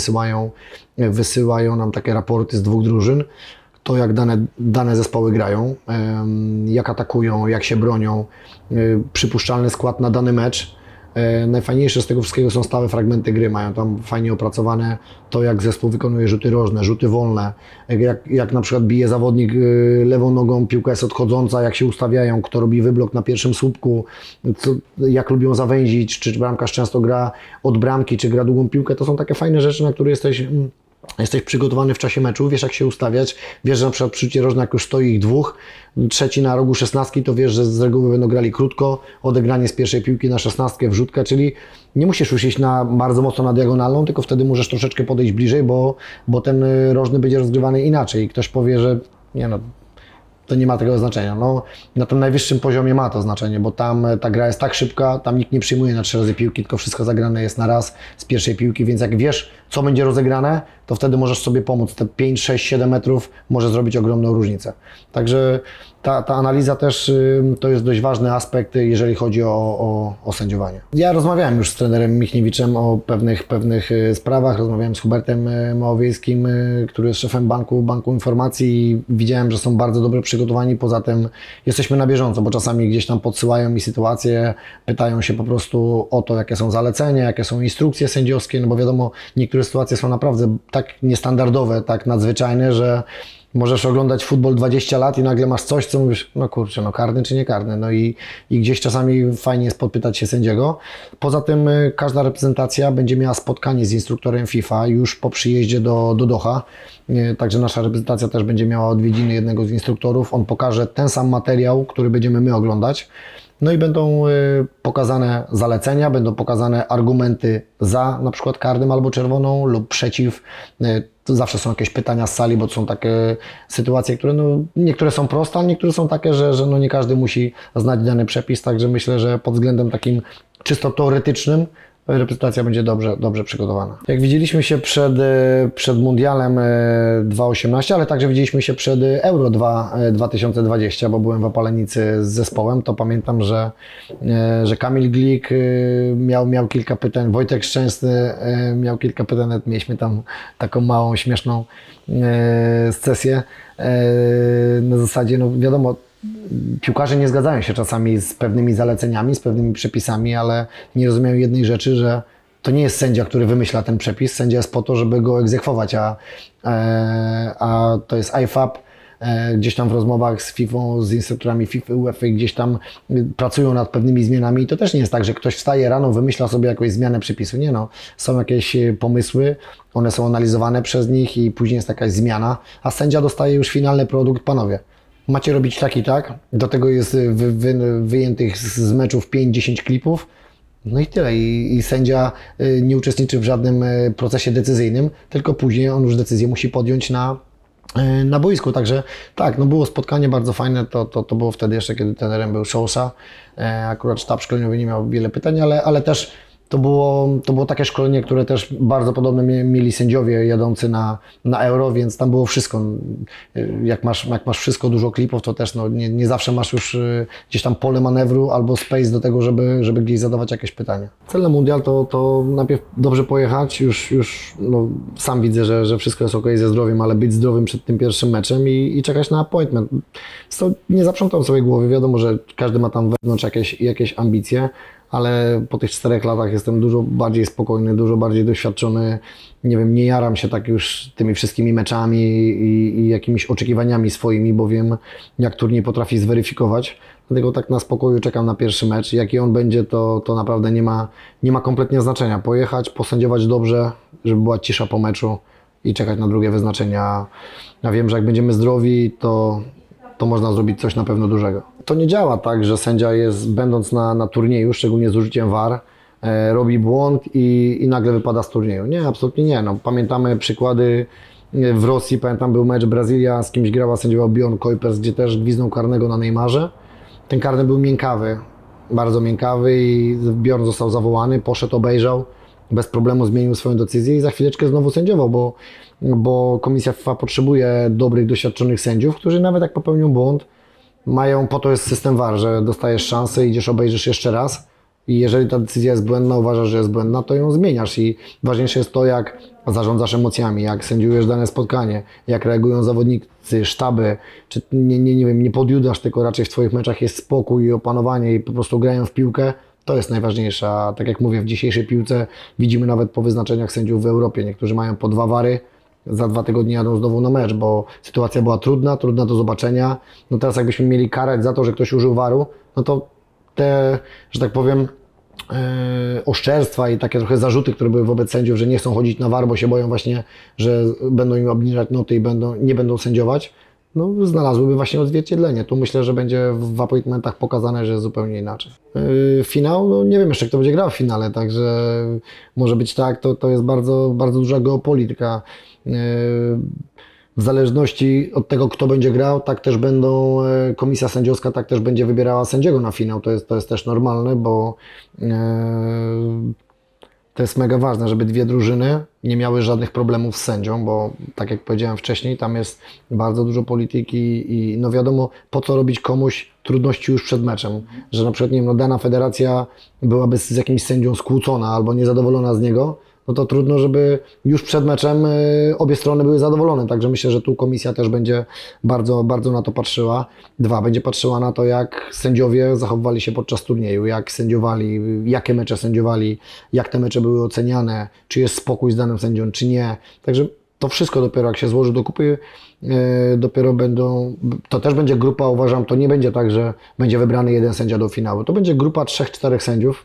wysyłają nam takie raporty z 2 drużyn. To jak dane zespoły grają, jak atakują, jak się bronią, przypuszczalny skład na dany mecz. Najfajniejsze z tego wszystkiego są stałe fragmenty gry, mają tam fajnie opracowane to, jak zespół wykonuje rzuty rożne, rzuty wolne, jak na przykład bije zawodnik lewą nogą, piłka jest odchodząca, jak się ustawiają, kto robi wyblok na pierwszym słupku, jak lubią zawęzić, czy bramkarz często gra od bramki, czy gra długą piłkę. To są takie fajne rzeczy, na które jesteś przygotowany w czasie meczu, wiesz jak się ustawiać, wiesz, że na przykład przy rzucie rożnym jak już stoi ich 2, trzeci na rogu 16, to wiesz, że z reguły będą grali krótko, odegranie z pierwszej piłki na 16, wrzutkę, czyli nie musisz już iść bardzo mocno na diagonalną, tylko wtedy możesz troszeczkę podejść bliżej, bo ten rożny będzie rozgrywany inaczej i ktoś powie, że nie no, to nie ma tego znaczenia. No, na tym najwyższym poziomie ma to znaczenie, bo tam ta gra jest tak szybka, tam nikt nie przyjmuje na 3 razy piłki, tylko wszystko zagrane jest na raz z pierwszej piłki, więc jak wiesz, co będzie rozegrane, to wtedy możesz sobie pomóc. Te 5, 6, 7 metrów może zrobić ogromną różnicę. Także ta analiza też to jest dość ważny aspekt, jeżeli chodzi o sędziowanie. Ja rozmawiałem już z trenerem Michniewiczem o pewnych sprawach, rozmawiałem z Hubertem Małowiejskim, który jest szefem Banku Informacji i widziałem, że są bardzo dobrze przygotowani. Poza tym jesteśmy na bieżąco, bo czasami gdzieś tam podsyłają mi sytuacje, pytają się po prostu o to, jakie są zalecenia, jakie są instrukcje sędziowskie, no bo wiadomo, niektóre sytuacje są naprawdę tak niestandardowe, tak nadzwyczajne, że możesz oglądać futbol 20 lat i nagle masz coś, co mówisz, no kurczę, no karny czy nie karny, no i gdzieś czasami fajnie jest podpytać się sędziego. Poza tym każda reprezentacja będzie miała spotkanie z instruktorem FIFA już po przyjeździe do Doha, także nasza reprezentacja też będzie miała odwiedziny jednego z instruktorów, on pokaże ten sam materiał, który będziemy my oglądać. No i będą pokazane zalecenia, będą pokazane argumenty za na przykład karnym albo czerwoną lub przeciw. To zawsze są jakieś pytania z sali, bo to są takie sytuacje, które no, niektóre są proste, a niektóre są takie, że no nie każdy musi znać dany przepis, także myślę, że pod względem takim czysto teoretycznym reprezentacja będzie dobrze przygotowana. Jak widzieliśmy się przed Mundialem 2018, ale także widzieliśmy się przed Euro 2020, bo byłem w Opalenicy z zespołem, to pamiętam, że Kamil Glik miał kilka pytań, Wojtek Szczęsny miał kilka pytań, nawet mieliśmy tam taką małą, śmieszną sesję. Na zasadzie, no wiadomo, piłkarze nie zgadzają się czasami z pewnymi zaleceniami, z pewnymi przepisami, ale nie rozumieją jednej rzeczy, że to nie jest sędzia, który wymyśla ten przepis. Sędzia jest po to, żeby go egzekwować, a to jest IFAB. Gdzieś tam w rozmowach z FIFA, z instruktorami FIFA, UEFA, gdzieś tam pracują nad pewnymi zmianami i to też nie jest tak, że ktoś wstaje rano, wymyśla sobie jakąś zmianę przepisu. Nie no, są jakieś pomysły, one są analizowane przez nich i później jest jakaś zmiana, a sędzia dostaje już finalny produkt, panowie. Macie robić tak i tak, do tego jest wyjętych z meczów 5-10 klipów, no i tyle. I sędzia nie uczestniczy w żadnym procesie decyzyjnym, tylko później on już decyzję musi podjąć na boisku. Także tak, no było spotkanie bardzo fajne, to było wtedy jeszcze, kiedy trenerem był Szosza. Akurat sztab szkoleniowy nie miał wiele pytań, ale też to było takie szkolenie, które też bardzo podobne mieli sędziowie jadący na Euro, więc tam było wszystko. Jak masz wszystko, dużo klipów, to też no, nie zawsze masz już gdzieś tam pole manewru albo space do tego, żeby gdzieś zadawać jakieś pytania. Cel na mundial to najpierw dobrze pojechać, już no, sam widzę, że wszystko jest ok ze zdrowiem, ale być zdrowym przed tym pierwszym meczem i czekać na appointment. To nie zaprzątam sobie głowy, wiadomo, że każdy ma tam wewnątrz jakieś ambicje, ale po tych 4 latach jestem dużo bardziej spokojny, dużo bardziej doświadczony. Nie wiem, nie jaram się tak już tymi wszystkimi meczami i jakimiś oczekiwaniami swoimi, bo wiem, jak turniej potrafi zweryfikować. Dlatego tak na spokoju czekam na pierwszy mecz. Jaki on będzie, to naprawdę nie ma kompletnie znaczenia. Pojechać, posędziować dobrze, żeby była cisza po meczu i czekać na drugie wyznaczenia. Ja wiem, że jak będziemy zdrowi, to można zrobić coś na pewno dużego. To nie działa tak, że sędzia jest, będąc na turnieju, szczególnie z użyciem VAR, robi błąd i nagle wypada z turnieju. Nie, absolutnie nie. No, pamiętamy przykłady w Rosji, pamiętam był mecz Brazylia, z kimś grała, sędziował Bjorn Kuipers, gdzie też gwizdnął karnego na Neymarze. Ten karny był miękkawy, bardzo miękkawy i Bjorn został zawołany, poszedł, obejrzał, bez problemu zmienił swoją decyzję i za chwileczkę znowu sędziował, bo Komisja FIFA potrzebuje dobrych, doświadczonych sędziów, którzy nawet jak popełnią błąd, mają, po to jest system VAR, że dostajesz szansę, idziesz, obejrzysz jeszcze raz i jeżeli ta decyzja jest błędna, uważasz, że jest błędna, to ją zmieniasz i ważniejsze jest to, jak zarządzasz emocjami, jak sędziujesz dane spotkanie, jak reagują zawodnicy, sztaby, czy nie wiem, nie podjudasz, tylko raczej w Twoich meczach jest spokój i opanowanie i po prostu grają w piłkę. To jest najważniejsze, a tak jak mówię, w dzisiejszej piłce widzimy nawet po wyznaczeniach sędziów w Europie. Niektórzy mają po 2 wary, za 2 tygodnie jadą znowu na mecz, bo sytuacja była trudna do zobaczenia. No teraz jakbyśmy mieli karać za to, że ktoś użył waru, no to te, że tak powiem, oszczerstwa i takie trochę zarzuty, które były wobec sędziów, że nie chcą chodzić na war, bo się boją właśnie, że będą im obniżać noty i nie będą sędziować, no znalazłyby właśnie odzwierciedlenie. Tu myślę, że będzie w appointmentach pokazane, że jest zupełnie inaczej. Finał, no nie wiem jeszcze kto będzie grał w finale, także może być tak, to jest bardzo, bardzo duża geopolityka. W zależności od tego, kto będzie grał, tak też będą, komisja sędziowska tak też będzie wybierała sędziego na finał. To jest też normalne, bo to jest mega ważne, żeby 2 drużyny nie miały żadnych problemów z sędzią, bo tak jak powiedziałem wcześniej, tam jest bardzo dużo polityki i no wiadomo, po co robić komuś trudności już przed meczem, że na przykład nie wiem, no dana federacja byłaby z jakimś sędzią skłócona albo niezadowolona z niego, no to trudno, żeby już przed meczem obie strony były zadowolone. Także myślę, że tu komisja też będzie bardzo, bardzo na to patrzyła. 2, będzie patrzyła na to, jak sędziowie zachowywali się podczas turnieju, jak sędziowali, jakie mecze sędziowali, jak te mecze były oceniane, czy jest spokój z danym sędzią, czy nie. Także to wszystko dopiero jak się złoży do kupy, dopiero to też będzie grupa, uważam, to nie będzie tak, że będzie wybrany 1 sędzia do finału. To będzie grupa 3-4 sędziów,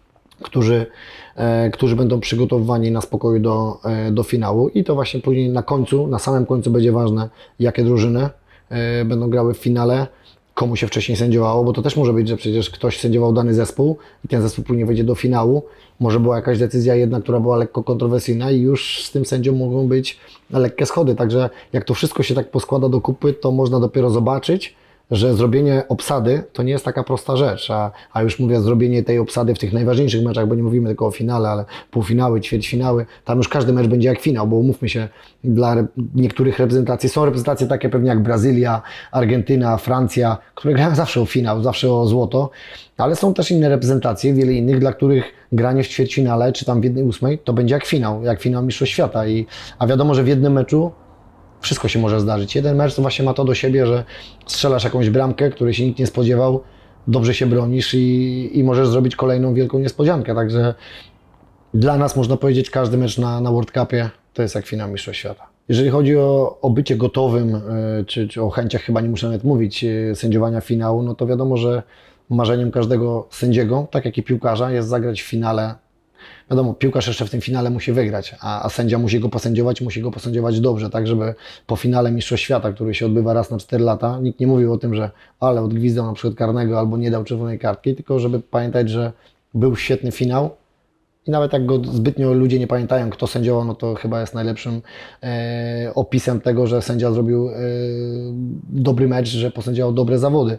którzy będą przygotowywani na spokoju do finału i to właśnie później na samym końcu będzie ważne, jakie drużyny będą grały w finale, komu się wcześniej sędziowało, bo to też może być, że przecież ktoś sędziował dany zespół i ten zespół później wejdzie do finału, może była jakaś decyzja jedna, która była lekko kontrowersyjna i już z tym sędzią mogą być lekkie schody, także jak to wszystko się tak poskłada do kupy, to można dopiero zobaczyć, że zrobienie obsady to nie jest taka prosta rzecz, a już mówię, zrobienie tej obsady w tych najważniejszych meczach, bo nie mówimy tylko o finale, ale półfinały, ćwierćfinały, tam już każdy mecz będzie jak finał, bo umówmy się, dla niektórych reprezentacji, są reprezentacje takie pewnie jak Brazylia, Argentyna, Francja, które grają zawsze o finał, zawsze o złoto, ale są też inne reprezentacje, wiele innych, dla których granie w ćwierćfinale, czy tam w 1/8 to będzie jak finał Mistrzostw Świata, a wiadomo, że w jednym meczu wszystko się może zdarzyć. Jeden mecz to właśnie ma to do siebie, że strzelasz jakąś bramkę, której się nikt nie spodziewał, dobrze się bronisz i możesz zrobić kolejną wielką niespodziankę. Także dla nas można powiedzieć, każdy mecz na World Cupie to jest jak finał Mistrzostw Świata. Jeżeli chodzi o bycie gotowym, czy o chęciach, chyba nie muszę nawet mówić, sędziowania finału, no to wiadomo, że marzeniem każdego sędziego, tak jak i piłkarza, jest zagrać w finale. Wiadomo, piłkarz jeszcze w tym finale musi wygrać, a sędzia musi go posędziować dobrze, tak żeby po finale Mistrzostw Świata, który się odbywa raz na 4 lata, nikt nie mówił o tym, że ale odgwizdał na przykład karnego albo nie dał czerwonej kartki, tylko żeby pamiętać, że był świetny finał i nawet jak go zbytnio ludzie nie pamiętają, kto sędziował, no to chyba jest najlepszym opisem tego, że sędzia zrobił dobry mecz, że posędziował dobre zawody.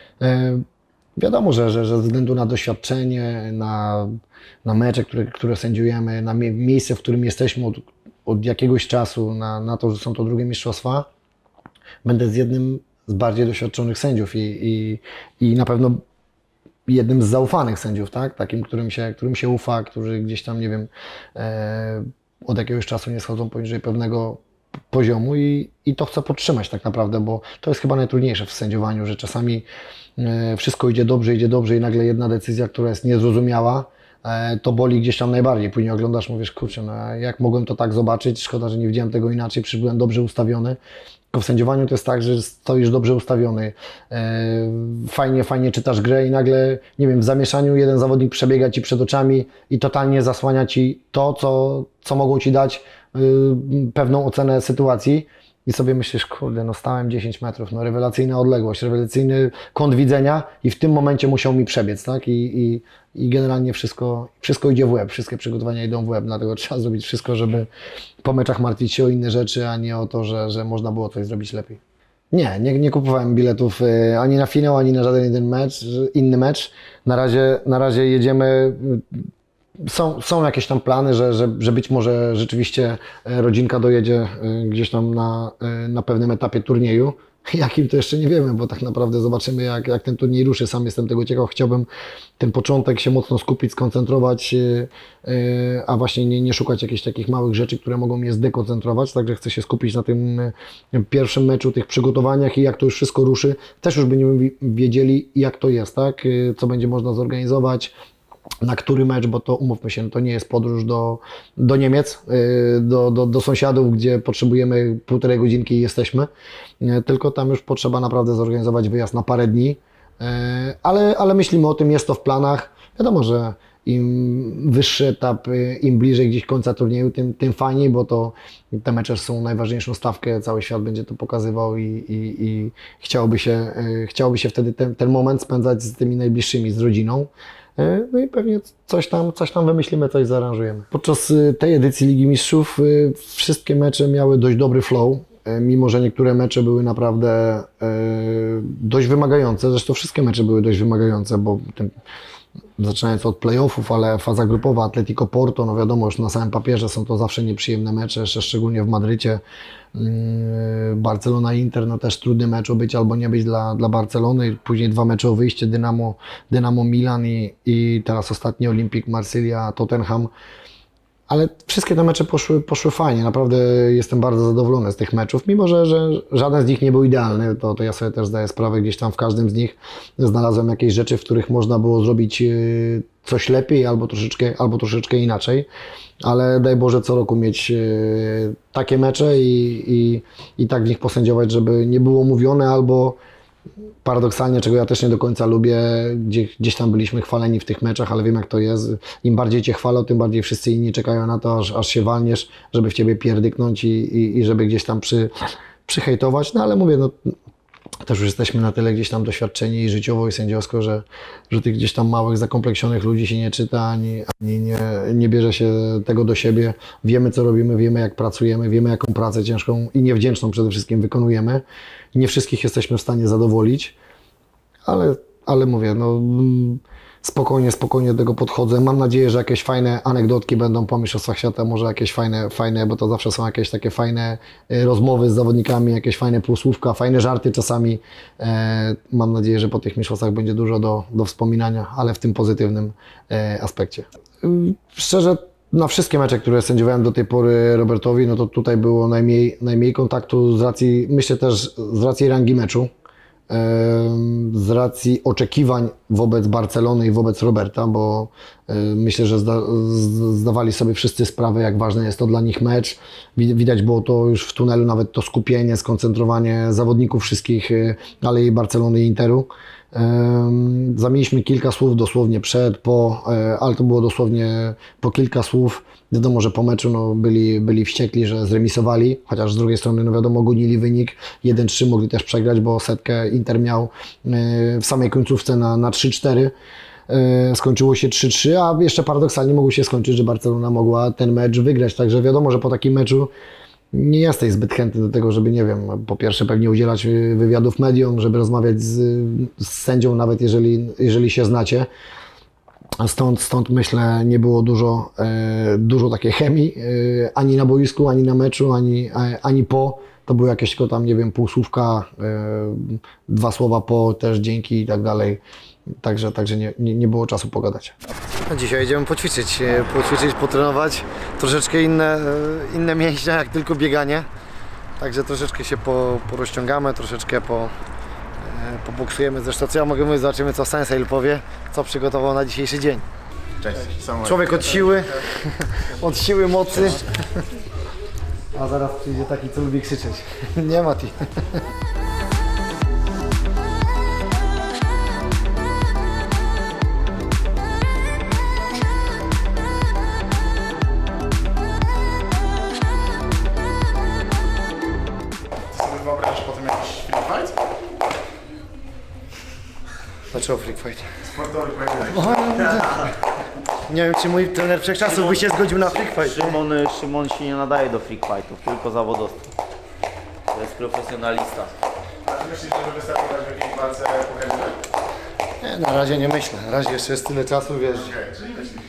Wiadomo, że ze względu na doświadczenie, na mecze, które sędziujemy, na miejsce, w którym jesteśmy od jakiegoś czasu, na to, że są to drugie mistrzostwa, będę z jednym z bardziej doświadczonych sędziów i na pewno jednym z zaufanych sędziów, tak? Takim, którym się ufa, którzy gdzieś tam, nie wiem, od jakiegoś czasu nie schodzą poniżej pewnego poziomu i to chcę podtrzymać tak naprawdę, bo to jest chyba najtrudniejsze w sędziowaniu, że czasami wszystko idzie dobrze i nagle jedna decyzja, która jest niezrozumiała, to boli gdzieś tam najbardziej. Później oglądasz, mówisz, kurczę, no jak mogłem to tak zobaczyć, szkoda, że nie widziałem tego inaczej, przecież byłem dobrze ustawiony. Tylko w sędziowaniu to jest tak, że stoisz dobrze ustawiony, fajnie czytasz grę i nagle, nie wiem, w zamieszaniu jeden zawodnik przebiega Ci przed oczami i totalnie zasłania Ci to, co mogło Ci dać pewną ocenę sytuacji i sobie myślisz, kurde, no stałem 10 metrów, no rewelacyjna odległość, rewelacyjny kąt widzenia i w tym momencie musiał mi przebiec, tak? I generalnie wszystko idzie w łeb, wszystkie przygotowania idą w łeb, dlatego trzeba zrobić wszystko, żeby po meczach martwić się o inne rzeczy, a nie o to, że można było coś zrobić lepiej. Nie kupowałem biletów ani na finał, ani na żaden inny mecz. Na razie jedziemy. Są jakieś tam plany, że być może rzeczywiście rodzinka dojedzie gdzieś tam na pewnym etapie turnieju. Jakim to jeszcze nie wiemy, bo tak naprawdę zobaczymy jak ten turniej ruszy. Sam jestem tego ciekaw. Chciałbym ten początek się mocno skupić, skoncentrować, a właśnie nie szukać jakichś takich małych rzeczy, które mogą mnie zdekoncentrować. Także chcę się skupić na tym pierwszym meczu, tych przygotowaniach i jak to już wszystko ruszy. Też już będziemy wiedzieli, jak to jest, tak? Co będzie można zorganizować, na który mecz, bo to umówmy się, to nie jest podróż do Niemiec, do sąsiadów, gdzie potrzebujemy 1,5 godzinki i jesteśmy, tylko tam już potrzeba naprawdę zorganizować wyjazd na parę dni, ale myślimy o tym, jest to w planach. Wiadomo, że im wyższy etap, im bliżej gdzieś końca turnieju, tym fajniej, bo to te mecze są najważniejszą stawkę, cały świat będzie to pokazywał i chciałoby się wtedy ten moment spędzać z tymi najbliższymi, z rodziną. No i pewnie coś tam wymyślimy, coś zaaranżujemy. Podczas tej edycji Ligi Mistrzów wszystkie mecze miały dość dobry flow, mimo że niektóre mecze były naprawdę dość wymagające. Zresztą wszystkie mecze były dość wymagające, bo zaczynając od playoffów, ale faza grupowa Atletico Porto, no wiadomo, już na samym papierze są to zawsze nieprzyjemne mecze, jeszcze szczególnie w Madrycie. Barcelona-Inter, no też trudny mecz być albo nie być dla Barcelony. Później 2 mecze o wyjście, Dynamo Milan i teraz ostatni Olimpik Marsylia, Tottenham. Ale wszystkie te mecze poszły fajnie, naprawdę jestem bardzo zadowolony z tych meczów, mimo że żaden z nich nie był idealny, to ja sobie też zdaję sprawę, gdzieś tam w każdym z nich znalazłem jakieś rzeczy, w których można było zrobić coś lepiej albo troszeczkę inaczej, ale daj Boże co roku mieć takie mecze i tak w nich posędziować, żeby nie było mówione albo paradoksalnie, czego ja też nie do końca lubię, gdzieś tam byliśmy chwaleni w tych meczach, ale wiem jak to jest. Im bardziej Cię chwalą, tym bardziej wszyscy inni czekają na to, aż się walniesz, żeby w Ciebie pierdyknąć i żeby gdzieś tam przyhejtować. No ale mówię, no też już jesteśmy na tyle gdzieś tam doświadczeni i życiowo i sędziowsko, że tych gdzieś tam małych, zakompleksionych ludzi się nie czyta, ani nie bierze się tego do siebie. Wiemy co robimy, wiemy jak pracujemy, wiemy jaką pracę ciężką i niewdzięczną przede wszystkim wykonujemy. Nie wszystkich jesteśmy w stanie zadowolić, ale mówię, no spokojnie do tego podchodzę. Mam nadzieję, że jakieś fajne anegdotki będą po mistrzostwach świata, może jakieś fajne, bo to zawsze są jakieś takie fajne rozmowy z zawodnikami, jakieś fajne półsłówka, fajne żarty czasami. Mam nadzieję, że po tych mistrzostwach będzie dużo do wspominania, ale w tym pozytywnym aspekcie. Szczerze, na wszystkie mecze, które sędziowałem do tej pory Robertowi, no to tutaj było najmniej kontaktu z racji, myślę też z racji rangi meczu, z racji oczekiwań wobec Barcelony i wobec Roberta, bo myślę, że zdawali sobie wszyscy sprawę, jak ważny jest to dla nich mecz. Widać było to już w tunelu, nawet to skupienie, skoncentrowanie zawodników wszystkich, ale i Barcelony i Interu. Zamieniliśmy kilka słów dosłownie przed, po, ale to było dosłownie po kilka słów. Wiadomo, że po meczu no, byli wściekli, że zremisowali, chociaż z drugiej strony no wiadomo, gonili wynik 1-3, mogli też przegrać, bo setkę Inter miał w samej końcówce na 3-4. Skończyło się 3-3, a jeszcze paradoksalnie mogło się skończyć, że Barcelona mogła ten mecz wygrać, także wiadomo, że po takim meczu nie jesteś zbyt chętny do tego, żeby, nie wiem, po pierwsze pewnie udzielać wywiadów mediom, żeby rozmawiać z sędzią, nawet jeżeli się znacie. Stąd myślę, nie było dużo takiej chemii, ani na boisku, ani na meczu, ani po. To było jakieś tylko tam, nie wiem, półsłówka, 2 słowa po, też dzięki i tak dalej. Także nie było czasu pogadać. Dzisiaj jedziemy poćwiczyć, potrenować. Troszeczkę inne mięśnie, jak tylko bieganie. Także troszeczkę się porozciągamy, troszeczkę poboksujemy. Zresztą co ja mogę mówić, zobaczymy co Sensei powie, co przygotował na dzisiejszy dzień. Cześć. Człowiek od siły, od siły mocy. A zaraz przyjdzie taki, co lubi krzyczeć. Nie Mati. Dlaczego freak fight? Sportowy pojedynek. Nie wiem, czy mój trener wszechczasów by się zgodził na freak fight. Szymon się nie nadaje do freak fightów, tylko zawodowstwo. To jest profesjonalista. A czy myślisz, że wystartować w jakiejś walce pokaźnej? Nie, na razie nie myślę. Na razie jeszcze jest tyle czasu, wiesz. Okej, czyli myślisz.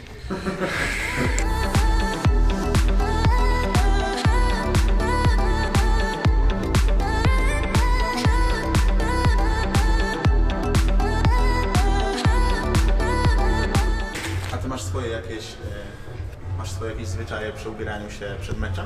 A ty masz swoje jakieś zwyczaje przy ubieraniu się przed meczem?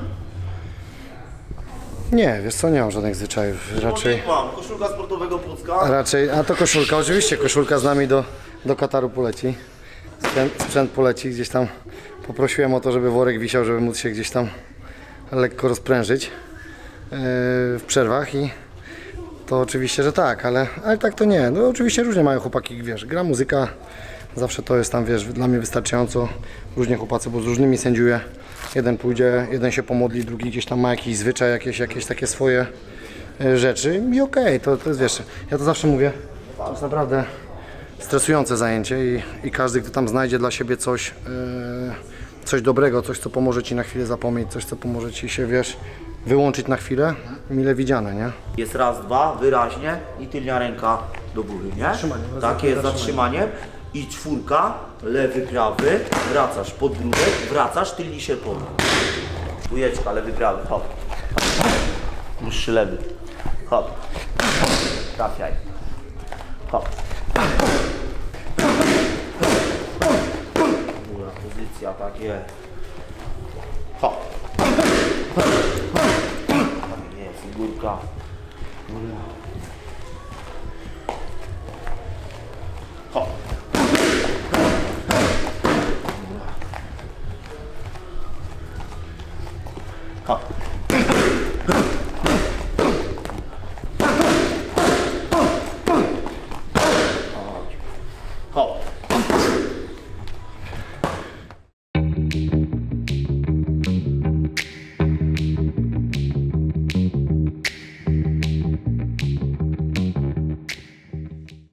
Nie, wiesz co, nie mam żadnych zwyczajów. Raczej, Mam koszulka sportowego Pucka. a to koszulka, oczywiście, koszulka z nami do Kataru poleci. Sprzęt poleci, gdzieś tam poprosiłem o to, żeby worek wisiał, żeby móc się gdzieś tam lekko rozprężyć w przerwach i to oczywiście, że tak, ale tak to nie. No oczywiście różnie mają chłopaki, wiesz, gra muzyka, zawsze to jest tam, wiesz, dla mnie wystarczająco. Różnie chłopacy, bo z różnymi sędziuję. Jeden pójdzie, jeden się pomodli, drugi gdzieś tam ma jakiś zwyczaj, jakieś takie swoje rzeczy i okej, to jest, wiesz, ja to zawsze mówię, to jest naprawdę stresujące zajęcie i każdy, kto tam znajdzie dla siebie coś dobrego, coś, co pomoże Ci na chwilę zapomnieć, coś, co pomoże Ci się, wiesz, wyłączyć na chwilę, mile widziane, nie? Jest raz, dwa, wyraźnie i tylnia ręka do góry, nie? Zatrzymanie, Tak jest, zatrzymaniem. I czwórka, lewy, prawy, wracasz pod grudek, wracasz, tylni się pod. Dwójeczka, lewy, prawy, hop. Dłuższy lewy, hop. Trafiaj. Hop. Góra, pozycja, tak jest. Hop. Tak jest, górka. Góra.